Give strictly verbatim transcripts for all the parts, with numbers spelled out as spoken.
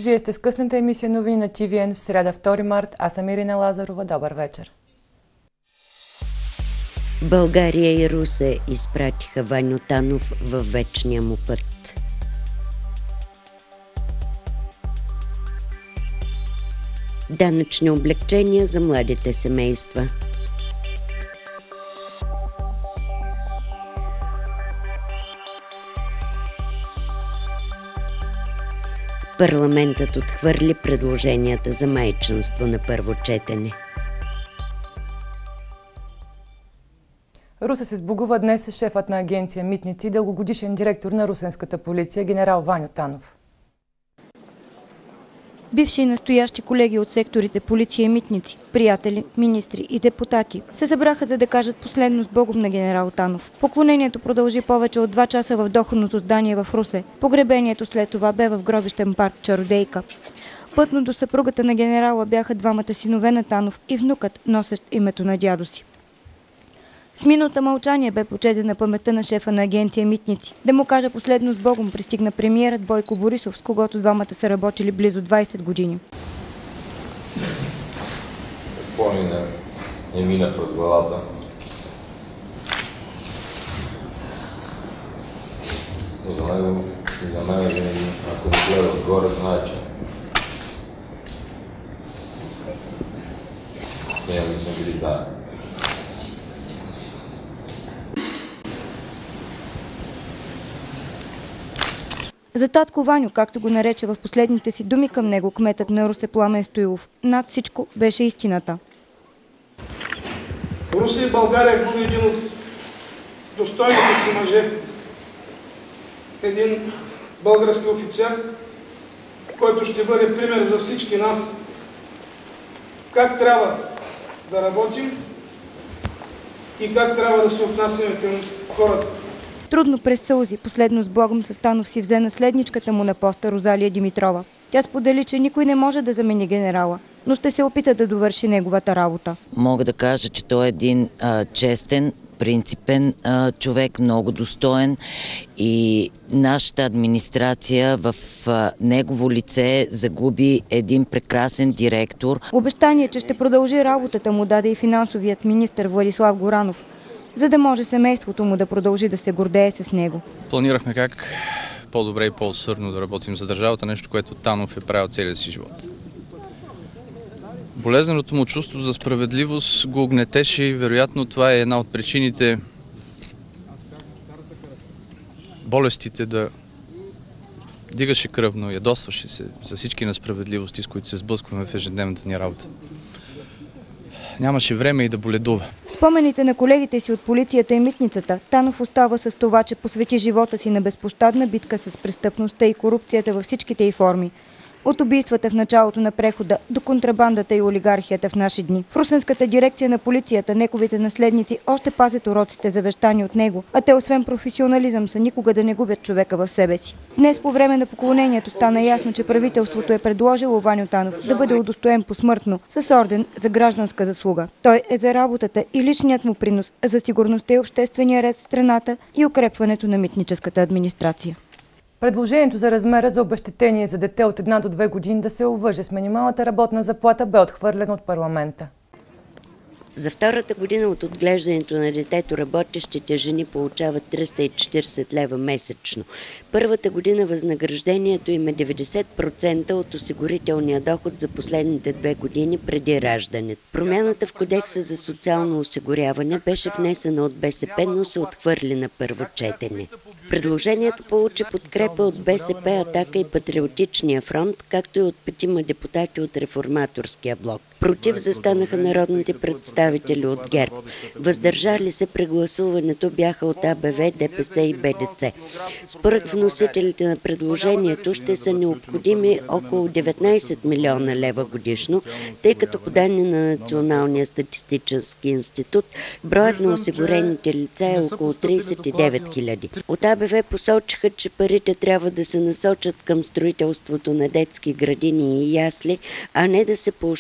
Вие сте с късната емисия новини на Ти Ви Ен в сряда втори март. Аз съм Ирина Лазарова. Добър вечер. България и Русе изпратиха Ваньо Танов във вечния му път. Данъчни облекчения за младите семейства. Парламентът отхвърли предложенията за майчинство на първо четене. Русе се сбогува днес с шефът на агенция Митници, дългогодишен директор на русенската полиция, генерал Ваньо Танов. Бивши и настоящи колеги от секторите полиция и митници, приятели, министри и депутати се събраха, за да кажат последно с Богом на генерал Танов. Поклонението продължи повече от два часа в доходното здание в Русе. Погребението след това бе в гробищен парк Чародейка. Пътно до съпругата на генерала бяха двамата синове на Танов и внукът, носещ името на дядо си. С минута мълчание бе почетена паметта на шефа на агенция Митници. Да му кажа последно с Богом пристигна премиерът Бойко Борисов, с когото двамата са работили близо двайсет години. Спомена не мина през главата. И за него, и за мен винаги, ако не гледа отгоре, знае, че ние не сме били заедно. За татко Ваньо, както го нарече в последните си думи към него кметът на Русе Пламен Стоилов, над всичко беше истината. Русе и България губи един от достойните си мъже, един български офицер, който ще бъде пример за всички нас как трябва да работим и как трябва да се отнасяме към хората. Трудно през сълзи, последно с Богом с Танов си взе наследничката му на поста Розалия Димитрова. Тя сподели, че никой не може да замени генерала, но ще се опита да довърши неговата работа. Мога да кажа, че той е един а, честен, принципен а, човек, много достоен и нашата администрация в а, негово лице загуби един прекрасен директор. Обещание, че ще продължи работата му, даде и финансовият министър Владислав Горанов, за да може семейството му да продължи да се гордее с него. Планирахме как по-добре и по-усърдно да работим за държавата, нещо, което Танов е правил целия си живот. Болезненото му чувство за справедливост го огнетеше и вероятно това е една от причините болестите да дигаше кръвно, ядосваше се за всички несправедливости, с които се сблъскваме в ежедневната ни работа. Нямаше време и да боледува. Спомените на колегите си от полицията и митницата, Танов остава с това, че посвети живота си на безпощадна битка с престъпността и корупцията във всичките й форми. От убийствата в началото на прехода до контрабандата и олигархията в наши дни. В Русенската дирекция на полицията неговите наследници още пазят уроците завещани от него, а те освен професионализъм са никога да не губят човека в себе си. Днес по време на поклонението стана ясно, че правителството е предложило Ваньо Танов да бъде удостоен посмъртно с орден за гражданска заслуга. Той е за работата и личният му принос за сигурността и обществения ред в страната и укрепването на митническата администрация. Предложението за размера за обезщетение за дете от една до две години да се обвърже с минималната работна заплата бе отхвърлено от парламента. За втората година от отглеждането на детето работещите жени получават триста и четирийсет лева месечно. Първата година възнаграждението им е деветдесет процента от осигурителния доход за последните две години преди раждането. Промяната в Кодекса за социално осигуряване беше внесена от Бе Се Пе, но се отхвърли на първо четене. Предложението получи подкрепа от Бе Се Пе, Атака и Патриотичния фронт, както и от петима депутати от Реформаторския блок. Против застанаха народните представители от ГЕРБ. Въздържали се при гласуването бяха от А Бе Ве, Де Пе Се и Бе Де Це. Според вносителите на предложението ще са необходими около деветнайсет милиона лева годишно, тъй като по данни на Националния статистически институт броят на осигурените лица е около трийсет и девет хиляди. От А Бе Ве посочиха, че парите трябва да се насочат към строителството на детски градини и ясли, а не да се поощрява от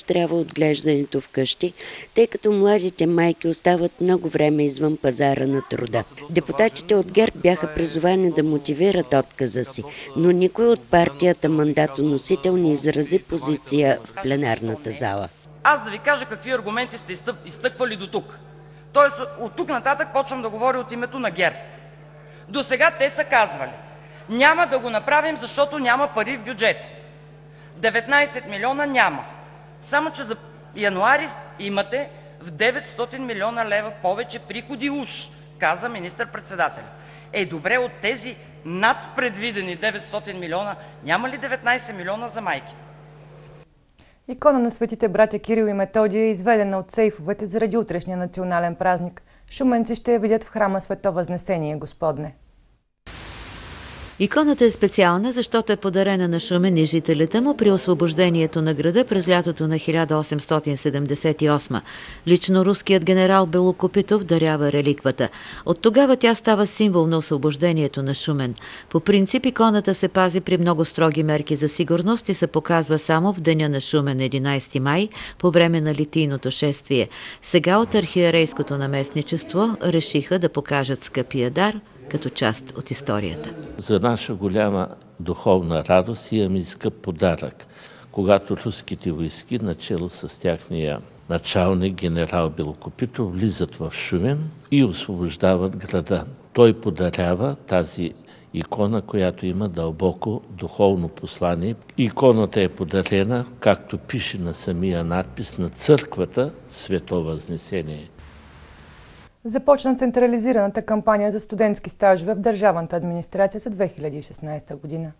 отглеждането вкъщи, тъй като младите майки остават много време извън пазара на труда. Депутатите от ГЕРБ бяха призовани да мотивират отказа си, но никой от партията мандатоносител не изрази позиция в пленарната зала. Аз да ви кажа какви аргументи сте изтъквали до тук. Тоест от тук нататък почвам да говоря от името на ГЕРБ. До сега те са казвали: няма да го направим, защото няма пари в бюджета. деветнайсет милиона няма. Само че за януари имате в деветстотин милиона лева повече приходи уж, каза министър-председателя. Е, добре, от тези над предвидени деветстотин милиона, няма ли деветнайсет милиона за майки? Икона на светите братя Кирил и Методия е изведена от сейфовете заради утрешния национален празник. Шуменци ще я видят в храма Свето Възнесение Господне. Иконата е специална, защото е подарена на Шумен и жителите му при освобождението на града през лятото на хиляда осемстотин седемдесет и осма. Лично руският генерал Белокопитов дарява реликвата. От тогава тя става символ на освобождението на Шумен. По принцип иконата се пази при много строги мерки за сигурност и се показва само в деня на Шумен, единайсети май, по време на литийното шествие. Сега от архиерейското наместничество решиха да покажат скъпия дар като част от историята. За наша голяма духовна радост имаме и скъп подарък, когато руските войски, начело с тяхния началник генерал Белокопитов, влизат в Шумен и освобождават града. Той подарява тази икона, която има дълбоко духовно послание. Иконата е подарена, както пише на самия надпис, на църквата Свето Възнесение. Започна централизираната кампания за студентски стажове в държавната администрация за две хиляди и шестнайсета година.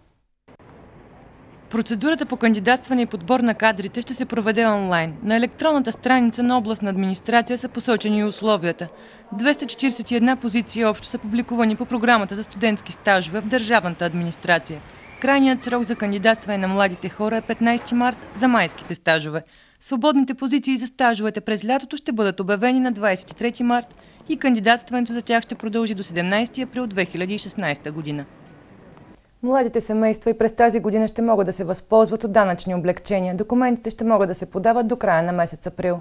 Процедурата по кандидатстване и подбор на кадрите ще се проведе онлайн. На електронната страница на областна администрация са посочени и условията. двеста четирийсет и една позиции общо са публикувани по програмата за студентски стажове в държавната администрация. Крайният срок за кандидатстване на младите хора е петнайсети март за майските стажове. Свободните позиции за стажовете през лятото ще бъдат обявени на двайсет и трети март и кандидатстването за тях ще продължи до седемнайсети април две хиляди и шестнайсета година. Младите семейства и през тази година ще могат да се възползват от данъчни облекчения. Документите ще могат да се подават до края на месец април.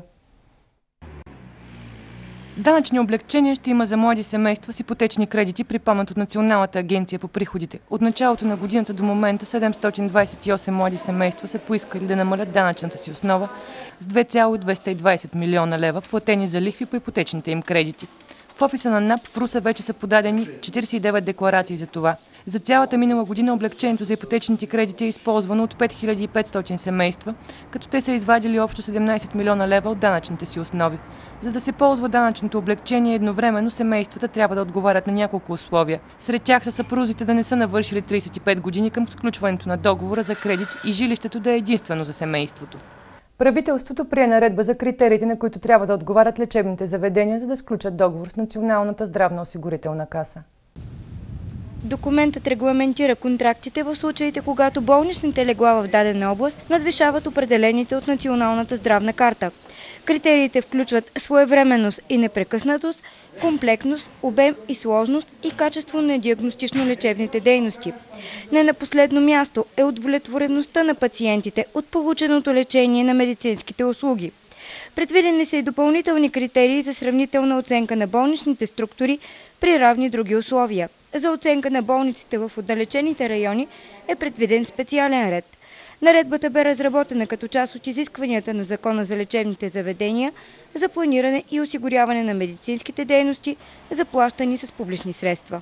Данъчни облекчения ще има за млади семейства с ипотечни кредити, припомнят от Националната агенция по приходите. От началото на годината до момента седемстотин двайсет и осем млади семейства са поискали да намалят данъчната си основа с две цяло двеста и двайсет милиона лева, платени за лихви по ипотечните им кредити. В офиса на НАП в Русе вече са подадени четирийсет и девет декларации за това. За цялата минала година облекчението за ипотечните кредити е използвано от пет хиляди и петстотин семейства, като те са извадили общо седемнайсет милиона лева от данъчните си основи. За да се ползва данъчното облекчение едновременно, семействата трябва да отговарят на няколко условия. Сред тях са съпрузите да не са навършили трийсет и пет години към сключването на договора за кредит и жилището да е единствено за семейството. Правителството прие наредба за критериите, на които трябва да отговарят лечебните заведения, за да сключат договор с Националната здравноосигурителна каса. Документът регламентира контрактите в случаите, когато болничните легла в дадена област надвишават определените от Националната здравна карта. Критериите включват своевременност и непрекъснатост, комплектност, обем и сложност и качество на диагностично-лечебните дейности. Не на последно място е удовлетвореността на пациентите от полученото лечение на медицинските услуги. Предвидени са и допълнителни критерии за сравнителна оценка на болничните структури при равни други условия. За оценка на болниците в отдалечените райони е предвиден специален ред. Наредбата бе разработена като част от изискванията на Закона за лечебните заведения за планиране и осигуряване на медицинските дейности, заплащани с публични средства.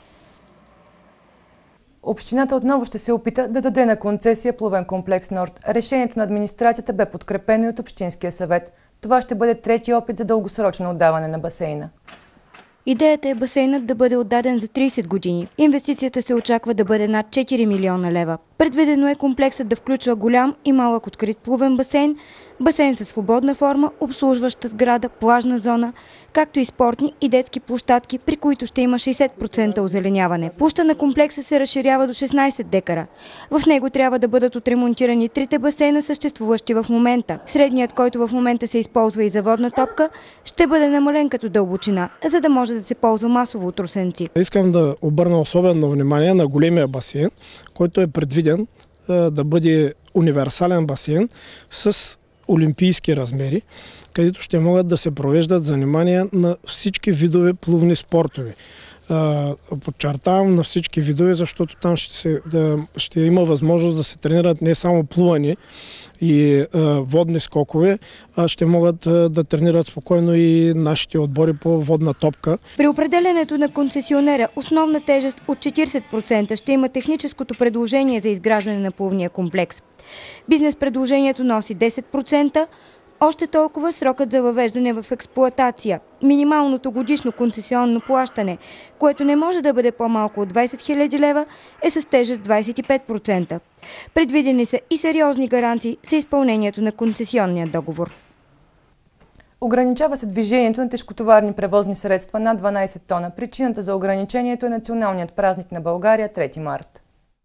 Общината отново ще се опита да даде на концесия плувен комплекс Норд. Решението на администрацията бе подкрепено и от Общинския съвет. Това ще бъде трети опит за дългосрочно отдаване на басейна. Идеята е басейнът да бъде отдаден за трийсет години. Инвестицията се очаква да бъде над четири милиона лева. Предвидено е комплексът да включва голям и малък открит плувен басейн, басейн със свободна форма, обслужваща сграда, плажна зона, както и спортни и детски площадки, при които ще има шейсет процента озеленяване. Площта на комплекса се разширява до шестнайсет декара. В него трябва да бъдат отремонтирани трите басейна, съществуващи в момента. Средният, който в момента се използва и за водна топка, ще бъде намален като дълбочина, за да може да се ползва масово от русенци. Искам да обърна особено внимание на големия басейн, който е предвиден да бъде универсален басейн с олимпийски размери, където ще могат да се провеждат занимания на всички видове плувни спортове. Подчертавам на всички видове, защото там ще, се, да, ще има възможност да се тренират не само плуване и а, водни скокове, а ще могат а, да тренират спокойно и нашите отбори по водна топка. При определенето на концесионера основна тежест от четиридесет процента ще има техническото предложение за изграждане на плувния комплекс. Бизнес предложението носи десет процента, още толкова срокът за въвеждане в експлоатация. Минималното годишно концесионно плащане, което не може да бъде по-малко от двадесет хиляди лева, е с тежест двадесет и пет процента. Предвидени са и сериозни гаранции за изпълнението на концесионния договор. Ограничава се движението на тежкотоварни превозни средства над дванадесет тона. Причината за ограничението е националният празник на България трети март.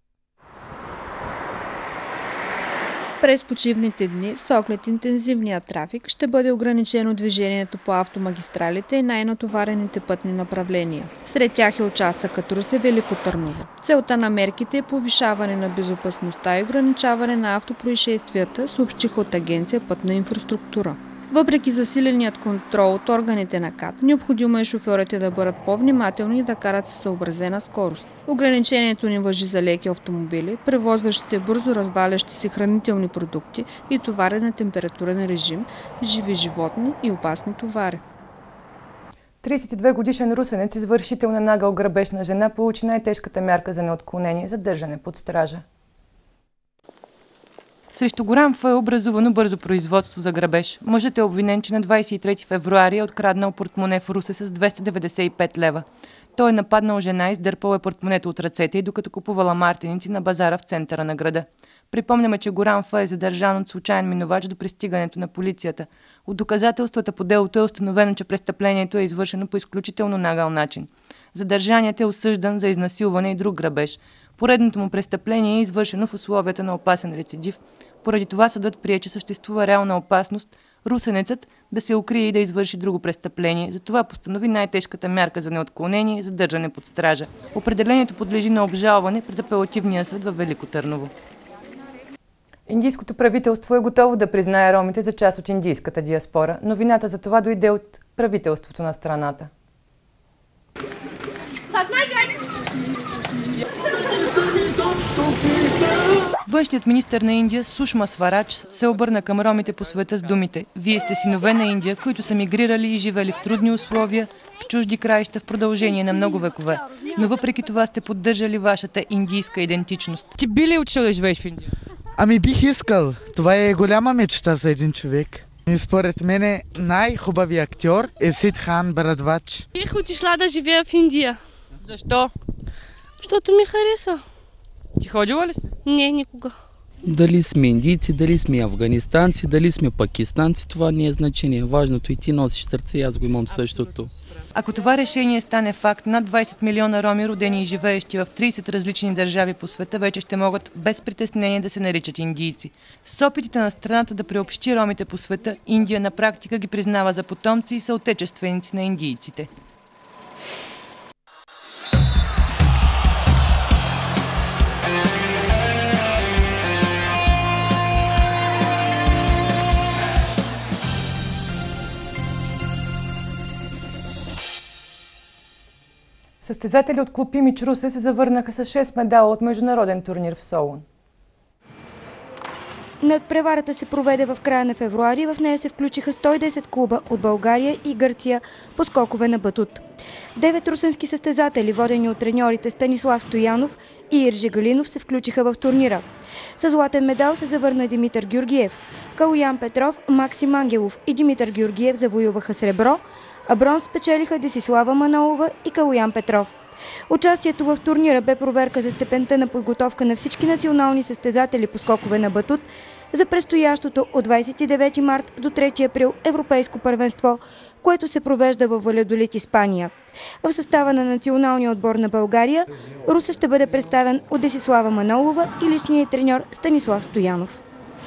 През почивните дни, с оглед интензивния трафик, ще бъде ограничено движението по автомагистралите и най-натоварените пътни направления. Сред тях е участъкът Русе-Велико Търново. Целта на мерките е повишаване на безопасността и ограничаване на автопроизшествията, съобщиха от Агенция Пътна инфраструктура. Въпреки засиленият контрол от органите на КАТ, необходимо е шофьорите да бъдат по-внимателни и да карат със съобразена скорост. Ограничението ни важи за леки автомобили, превозващите бързо развалящи се хранителни продукти и товари на температурен режим, живи животни и опасни товари. тридесет и две годишен русенец, извършител на нагъл грабеж на жена, получи най-тежката мярка за неотклонение – задържане под стража. Срещу Горан Ф е образувано бързо производство за грабеж. Мъжът е обвинен, че на двадесет и трети февруари е откраднал портмоне в Русе с двеста деветдесет и пет лева. Той е нападнал жена, издърпал е портмонето от ръцете й, докато купувала мартеници на базара в центъра на града. Припомняме, че Горан Ф е задържан от случайен минувач до пристигането на полицията. От доказателствата по делото е установено, че престъплението е извършено по изключително нагъл начин. Задържаният е осъждан за изнасилване и друг грабеж. Поредното му престъпление е извършено в условията на опасен рецидив. Поради това съдът прие, че съществува реална опасност русенецът да се укрие и да извърши друго престъпление. Затова постанови най-тежката мярка за неотклонение – задържане под стража. Определението подлежи на обжалване пред апелативния съд във Велико Търново. Индийското правителство е готово да признае ромите за част от индийската диаспора. Новината за това дойде от правителството на страната. Външният министър на Индия Сушма Сварадж се обърна към ромите по света с думите: "Вие сте синове на Индия, които са мигрирали и живели в трудни условия, в чужди краища в продължение на много векове. Но въпреки това сте поддържали вашата индийска идентичност." Ти би ли учил да живееш в Индия? Ами бих искал. Това е голяма мечта за един човек. И според мен най-хубавият актьор е Сидхан Брадвач. Бих отишла да живея в Индия. Защо? Защото ми хареса. Ти ходила ли си? Не, никога. Дали сме индийци, дали сме афганистанци, дали сме пакистанци, това не е значение. Важното и ти носиш сърце и аз го имам същото. Ако това решение стане факт, над двадесет милиона роми, родени и живеещи в тридесет различни държави по света, вече ще могат без притеснение да се наричат индийци. С опитите на страната да приобщи ромите по света, Индия на практика ги признава за потомци и съотечественици на индийците. Състезатели от клуб Имидж Русе се завърнаха с шест медала от международен турнир в Солун. Надпреварата се проведе в края на февруари. В нея се включиха сто и десет клуба от България и Гърция по скокове на батут. Девет русенски състезатели, водени от треньорите Станислав Стоянов и Иржи Галинов, се включиха в турнира. Със златен медал се завърна Димитър Георгиев. Калуян Петров, Максим Ангелов и Димитър Георгиев завоюваха сребро, а бронз спечелиха Десислава Манолова и Калуян Петров. Участието в турнира бе проверка за степента на подготовка на всички национални състезатели по скокове на батут за предстоящото от двадесет и девети март до трети април Европейско първенство, което се провежда във Валядолид, Испания. В състава на националния отбор на България Русе ще бъде представен от Десислава Манолова и личният треньор Станислав Стоянов.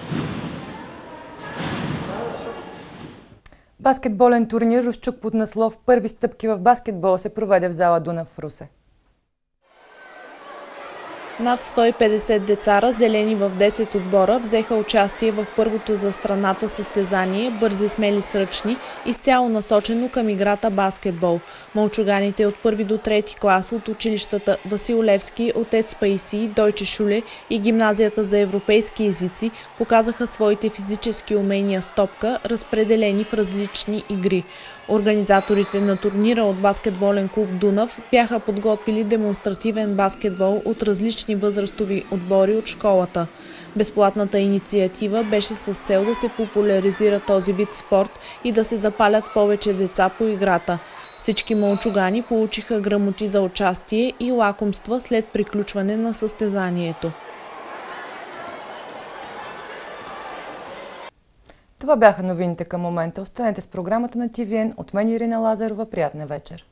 Баскетболен турнир Русчук под наслов "Първи стъпки в баскетбол" се проведе в зала Дунав в Русе. Над сто и петдесет деца, разделени в десет отбора, взеха участие в първото за страната състезание «Бързи смели сръчни», изцяло насочено към играта баскетбол. Малчуганите от първи до трети клас от училищата Васил Левски, Отец Паисий, Дойче Шуле и Гимназията за европейски езици показаха своите физически умения с топка, разпределени в различни игри. Организаторите на турнира от баскетболен клуб «Дунав» бяха подготвили демонстративен баскетбол от различни възрастови отбори от школата. Безплатната инициатива беше с цел да се популяризира този вид спорт и да се запалят повече деца по играта. Всички малчугани получиха грамоти за участие и лакомства след приключване на състезанието. Това бяха новините към момента. Останете с програмата на Ти Ви Ен. От мен Ирина Лазарова. Приятна вечер.